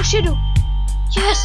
už jedu. Yes!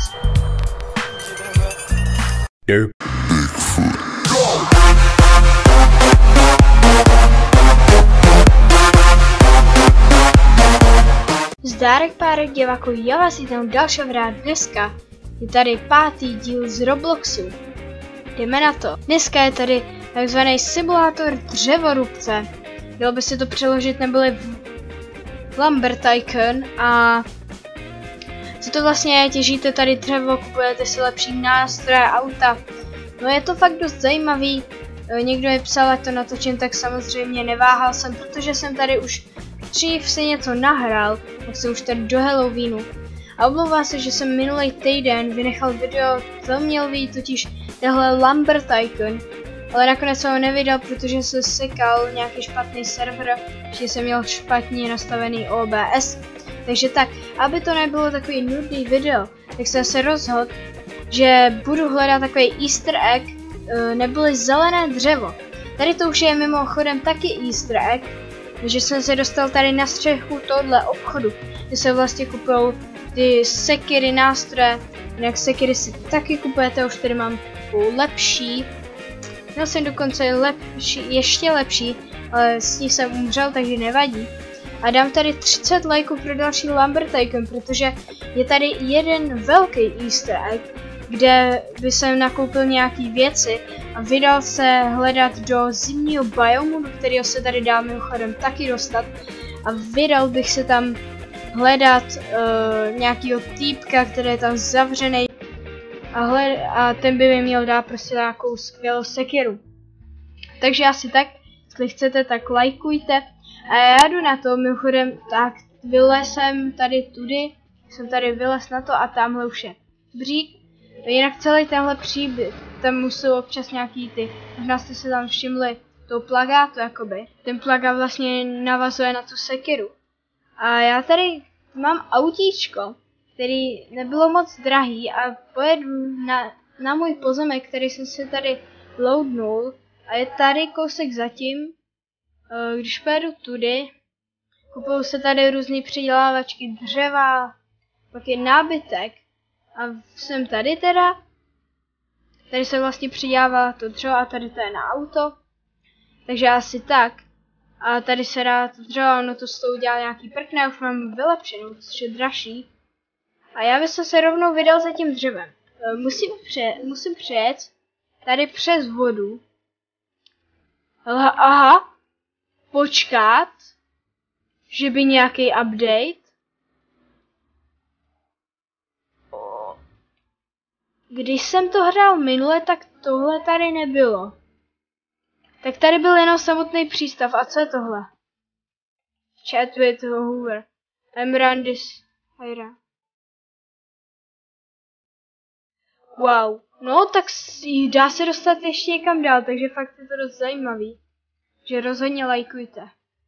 Zdárek párek diváků, já vás vítám dalšího videa. Dneska je tady 5. díl z Robloxu. Jdeme na to. Dneska je tady takzvaný simulátor dřevorubce. Dalo by se to přeložit neboli Lumber Tycoon. A co to vlastně je? Těžíte tady dřevo, kupujete si lepší nástroje, auta. No je to fakt dost zajímavý. Někdo mi psal, ať to natočím, tak samozřejmě neváhal jsem, protože jsem tady už dřív si něco nahrál, tak jsem už tady do Halloweenu. A omlouvám se, že jsem minulý týden vynechal video, to měl být totiž tehle Lumber Tycoon, ale nakonec jsem ho nevydal, protože se sekal nějaký špatný server, že jsem měl špatně nastavený OBS. Takže tak, aby to nebylo takový nudný video, tak jsem se rozhodl, že budu hledat takový easter egg, neboli zelené dřevo. Tady to už je mimochodem taky easter egg, že jsem se dostal tady na střechu tohle obchodu, kde se vlastně kupují ty sekiry, nástroje. Jinak sekiry si taky kupujete, už tady mám lepší. Měl jsem dokonce ještě lepší, ale s ní jsem umřel, takže nevadí. A dám tady 30 lajků pro další Lumber Tycoon, protože je tady jeden velký easter egg, kde by jsem nakoupil nějaký věci a vydal se hledat do zimního biomu, do kterého se tady dá mimochodem taky dostat. A vydal bych se tam hledat nějakýho týpka, který je tam zavřený. A ten by mi měl dát prostě nějakou skvělou sekiru. Takže asi tak, jestli chcete, tak lajkujte. A já jdu na to, mimochodem, tak vylezem tady tudy, jsem tady vylez na to a tamhle už je břík. Jinak celý tenhle příběh, tam jsou občas nějaký ty, možná jste se tam všimli toho plagátu jakoby. Ten plagát vlastně navazuje na tu sekiru. A já tady mám autíčko, který nebylo moc drahý a pojedu na můj pozemek, který jsem si tady loadnul. A je tady kousek zatím, když pojedu tudy, kupují se tady různý přidělávačky dřeva, pak je nábytek. A jsem tady teda, tady se vlastně přidělává to dřevo a tady to je na auto, takže asi tak. A tady se dá to dřevo, ono to s tou udělá nějaký prkne, už mám vylepšenou, což je dražší. A já bych se rovnou vydal za tím dřevem. Musím přejet tady přes vodu. Aha, počkat, že by nějaký update. Když jsem to hrál minule, tak tohle tady nebylo. Tak tady byl jenom samotný přístav. A co je tohle? Chat with Hoover. I'm run this. Wow. No, tak dá se dostat ještě někam dál, takže fakt je to dost zajímavý. Že rozhodně lajkujte.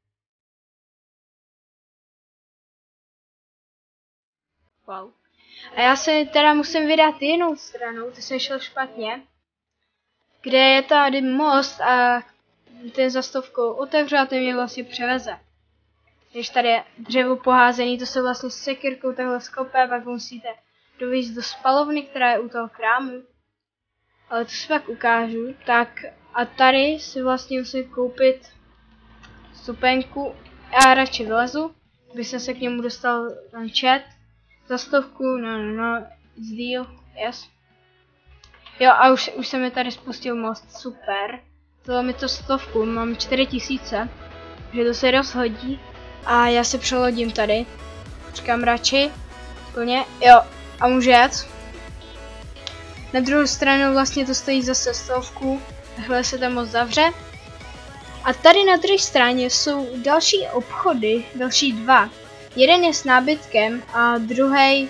Wow. A já se teda musím vydat jinou stranou, to jsem šel špatně, kde je tady most a ten za stovkou otevřu a ten mě vlastně převeze. Když tady je dřevo poházený, to se vlastně s sekirkou takhle skope, pak musíte dovízt do spalovny, která je u toho krámu. Ale to si pak ukážu. Tak a tady si vlastně musím koupit stupenku. Já radši vylezu, aby jsem se k němu dostal ten chat. Za stovku, no, it's deal, yes. Jo, a už se mi tady spustil most, super. Dalo mi to 100, mám 4000, že to se rozhodí. A já se přelodím tady. Počkám radši, plně, jo, a můžu jet. Na druhou stranu vlastně to stojí zase 100, takhle se tam most zavře. A tady na druhé straně jsou další obchody, další dva. Jeden je s nábytkem a druhý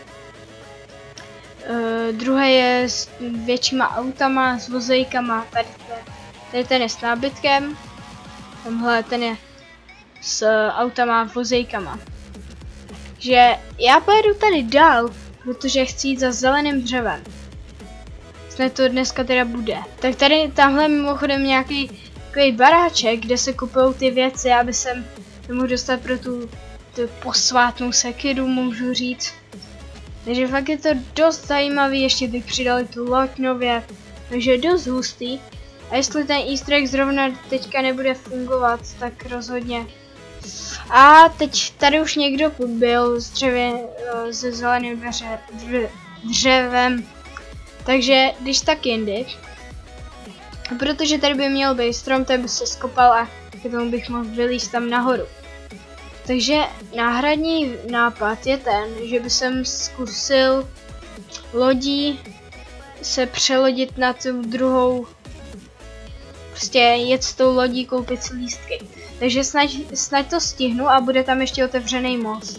je s většíma autama, s vozejkama. Tady ten je s nábytkem, tamhle ten je s autama a vozejkama. Že já pojedu tady dál, protože chci jít za zeleným dřevem. Snad to dneska teda bude. Tak tady tamhle mimochodem nějaký takový baráček, kde se kupují ty věci, aby jsem mohl dostat pro tu posvátnou sekiru, můžu říct. Takže fakt je to dost zajímavý, ještě by přidali tu loď nově, takže dost hustý. A jestli ten easter egg zrovna teďka nebude fungovat, tak rozhodně. A teď tady už někdo byl se zeleným dřevem, takže když tak jindy. Protože tady by měl být strom, ten by se skopal a k tomu bych mohl vylízt tam nahoru. Takže náhradní nápad je ten, že by jsem zkusil lodí se přelodit na tu druhou, prostě jet s tou lodí, koupit si lístky. Takže snad to stihnu a bude tam ještě otevřený most.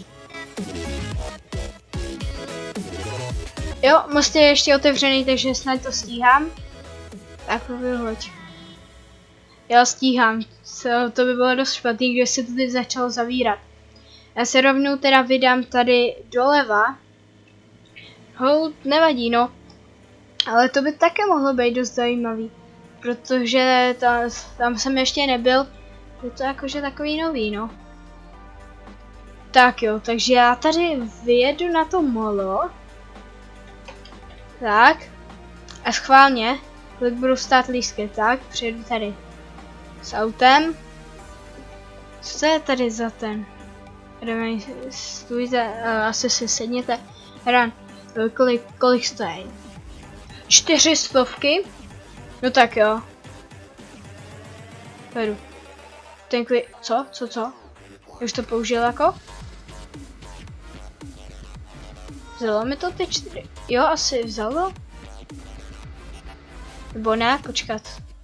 Jo, most je ještě otevřený, takže snad to stíhám. Tak vyhoď. Já stíhám. To by bylo dost špatný, když se to teď začalo zavírat. Já se rovnou teda vydám tady doleva. Hold, nevadí no. Ale to by také mohlo být dost zajímavý. Protože tam jsem ještě nebyl. Je to jakože takový nový, no. Tak jo, takže já tady vyjedu na to molo. Tak. A schválně, kolik budu stát lístky, tak přijedu tady s autem. Co je tady za ten? Stůjte, asi si sedněte. Ran, kolik stojí? 400. No tak jo. Beru. Co? Už to použil jako? Vzalo mi to ty 4. Jo, asi vzalo. Nebo ne, počkat.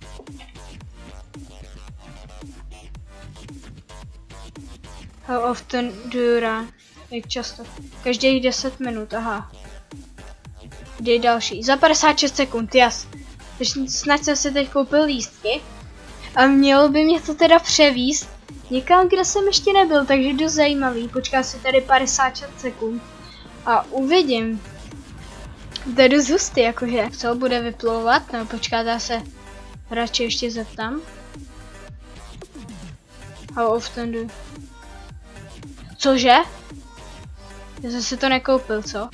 How often do you run? Jak často? Každých 10 minut, aha. Kde je další? Za 56 sekund, jas. Takže snad jsem si teď koupil lístky. A mělo by mě to teda převíst někam, kde jsem ještě nebyl, takže dost zajímavý. Počká si tady 56 sekund. A uvidím. To je dost hustý, jakože. Co bude vyplouvat? No počkat, já se radši ještě zeptám. How often do... Cože? Já jsem si to nekoupil, co?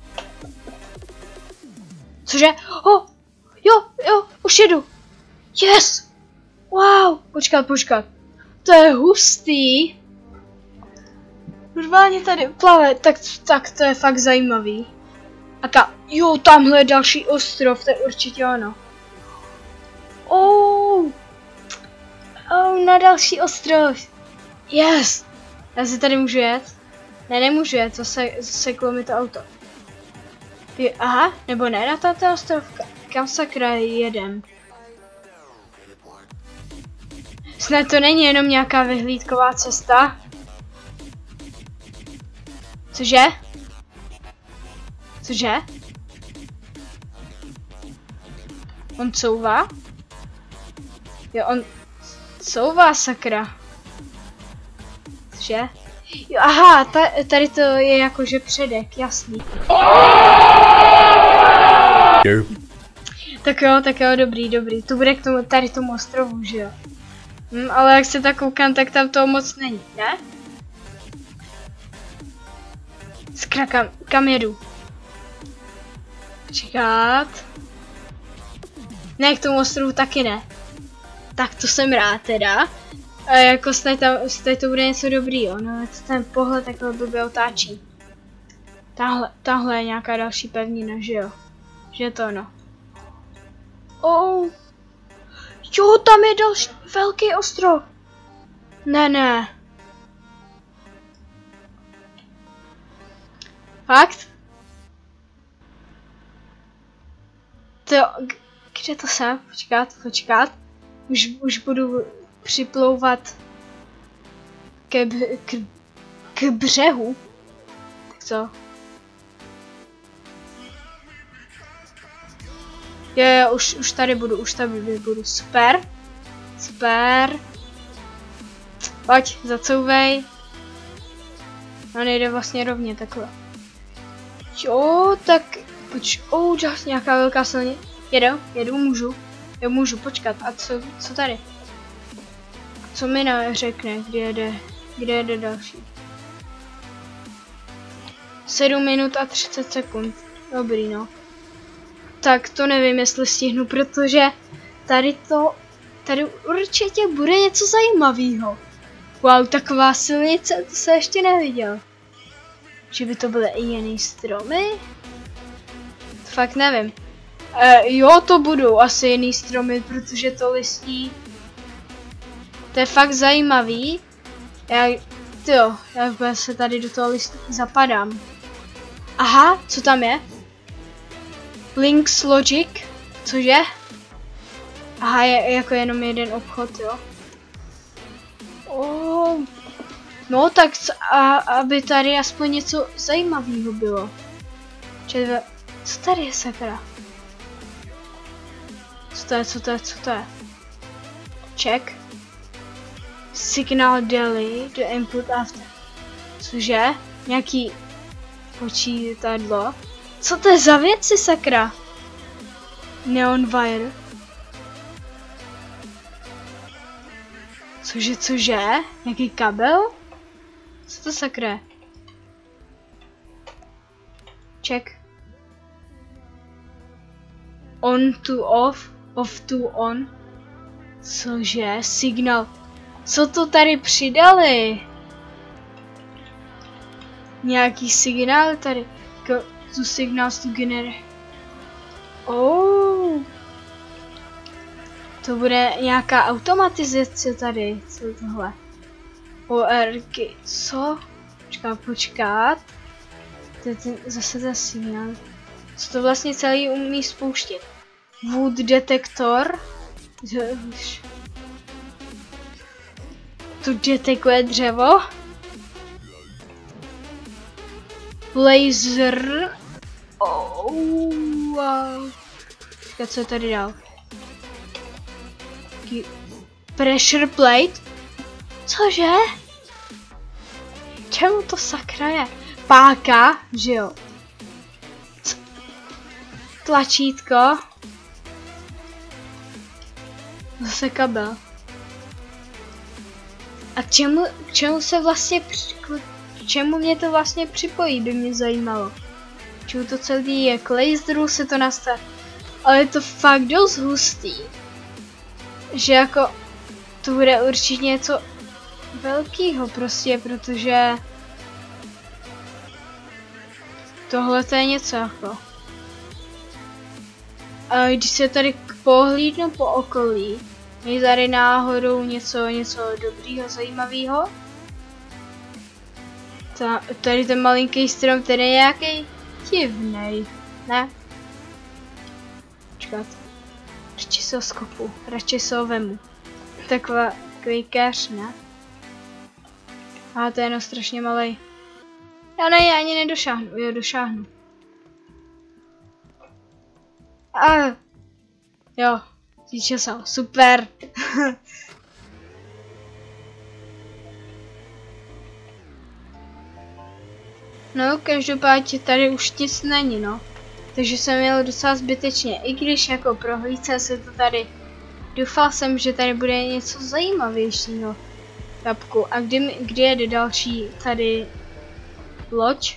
Cože? Oh! Jo, už jedu! Yes! Wow! Počkat. To je hustý. Normálně tady plave, tak to je fakt zajímavý. A jo, tamhle je další ostrov, to je určitě ono. Na další ostrov. Yes! Já si tady můžu jet? Ne, nemůžu jet, zaseklo mi to auto. Aha, nebo ne, na tato ostrov, kam sakra jedem? Snad to není jenom nějaká vyhlídková cesta? Cože? On couvá? Jo, on couvá, sakra. Cože? Jo, aha, tady to je jakože předek, jasný. Tak jo, dobrý. To bude k tomu, tady tomu ostrovu, že jo? Ale jak se tak koukám, tak tam toho moc není, ne? Skra, kam jedu? Čekat. Ne, k tomu ostrovu taky ne. Tak to jsem rád teda. A jako snad to bude něco dobrýho, no ten pohled takhle blbě otáčí. Tahle je nějaká další pevnina, že jo? Že to ono. Jo, tam je další velký ostrov. Ne. Fakt? Kde to jsem? Počkat. Už budu připlouvat k břehu. Tak co? Jo, už tady budu, super. Pojď, zacouvej. No nejde vlastně rovně takhle. Jo, tak nějaká velká silně. Jedu, můžu, počkat. A co tady? Co mi řekne, kde jede další? 7 minut a 30 sekund. Dobrý, no. Tak to nevím, jestli stihnu, protože tady určitě bude něco zajímavého. Wow, taková silnice, to se ještě neviděl. Že by to byly i jiný stromy? Fakt nevím. Jo, to budou asi jiný stromy, protože to listí. To je fakt zajímavý. Já se tady do toho listí zapadám. Aha, co tam je? Link's Logic, cože? Aha, je jako jenom jeden obchod, jo. Oh. No tak, aby tady aspoň něco zajímavého bylo. Co tady je, sakra? Co to je? Check. Signal Delay, the input after. Cože? Nějaký počítadlo? Co to je za věci, sakra? Neon wire. Cože? Nějaký kabel? Co to sakra je? Check. On to off, off to on. Cože? Signal. Co to tady přidali? Nějaký signál tady. To signals to generate. Oh. To bude nějaká automatizace tady. Co je tohle? ORky. Co? Počkat. To je zase ten signál. Co to vlastně celý umí spouštět? Wood detektor. Tu detekuje dřevo. Laser. Oh, wow. Co je tady dál? Pressure plate. Cože? Čemu to sakra je? Páka, že jo? Tlačítko. Zase kabel. A k čemu se vlastně k čemu mě to vlastně připojí, by mě zajímalo. Čemu to celý je, k laseru se to nastaví. Ale je to fakt dost hustý. Že jako to bude určitě něco velkýho prostě, protože tohle to je něco jako. A když se tady pohlídnu po okolí, je tady náhodou něco dobrýho, zajímavého. Tady ten malinký strom, ten je nějaký divnej, ne? Počkat. Radši se ho skopu, radši se ho vemu. Takový keř, ne? A to je jenom strašně malej. Já ani nedošáhnu, jo, došáhnu. Jo, zničil jsem, super. No, každopádně tady už nic není, no. Takže jsem měl docela zbytečně, i když jako prohlídce se to tady. Doufal jsem, že tady bude něco zajímavějšího. Kapku. A kdy jede další tady loď?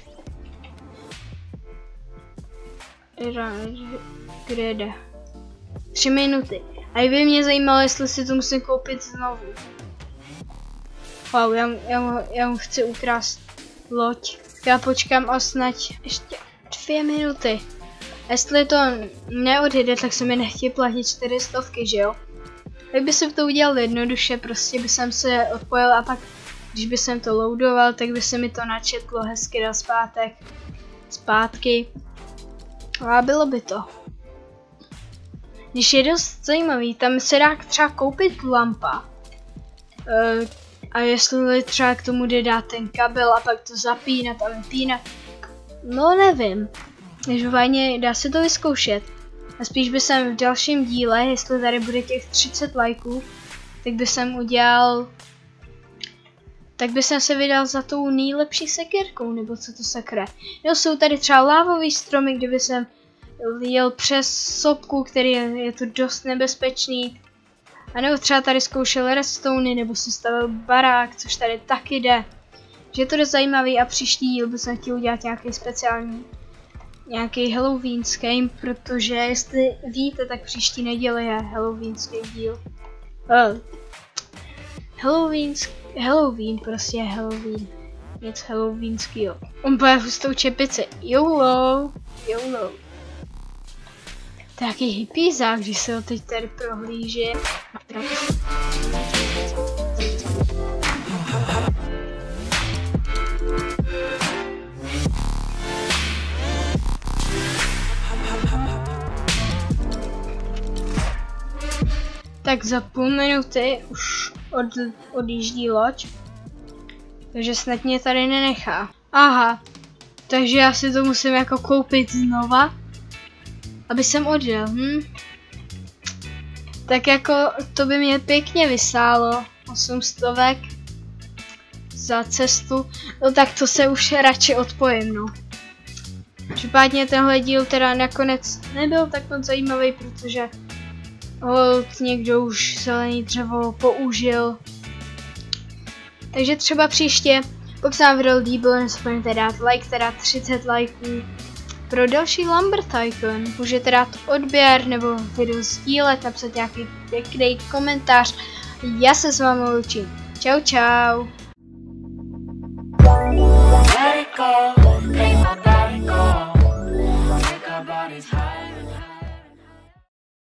Kde jede? 3 minuty. A i by mě zajímalo, jestli si to musím koupit znovu. Wow, já mu chci ukrást loď. Já počkám a snad ještě 2 minuty. Jestli to neodjede, tak se mi nechtějí platit 400, že jo? Tak by jsem to udělal jednoduše, prostě by jsem se odpojil a pak, když by jsem to loadoval, tak by se mi to načetlo hezky na zpátky. A bylo by to. Když je dost zajímavý, tam se dá třeba koupit lampa. A jestli třeba k tomu jde dát ten kabel a pak to zapínat a vypínat. No nevím. Každopádně dá se to vyzkoušet. A spíš by jsem v dalším díle, jestli tady bude těch 30 lajků, tak by jsem udělal... Tak by jsem se vydal za tou nejlepší sekírkou, nebo co to sakra. No jsou tady třeba lávový stromy, kdyby jsem jel přes sopku, který je to dost nebezpečný. A nebo třeba tady zkoušel redstone, nebo si stavil barák, což tady taky jde. že je to dost zajímavý a příští díl bych chtěl udělat nějaký speciální, nějaký halloweenský, protože jestli víte, tak příští neděle je halloweenský díl. Halloween, prostě Halloween. Nic halloweenskýho. On bude hustou čepici. YOLO. Taky hippízák, když se ho teď tady prohlíží. Tak za půl minuty už odjíždí loď. Takže snad mě tady nenechá. Aha, takže já si to musím jako koupit znova, aby jsem odjel, Tak jako to by mě pěkně vysálo, 800 za cestu, no tak to se už radši odpojím, no. Případně tenhle díl teda nakonec nebyl tak moc zajímavý, protože někdo už zelený dřevo použil. Takže třeba příště, pokud se vám video líbilo, nezapomeňte dát like, teda 30 lajků. Pro další Lumber Tycoon můžete dát odběr nebo video sdílet, napsat nějaký pěkný komentář. Já se s vámi loučím. Čau.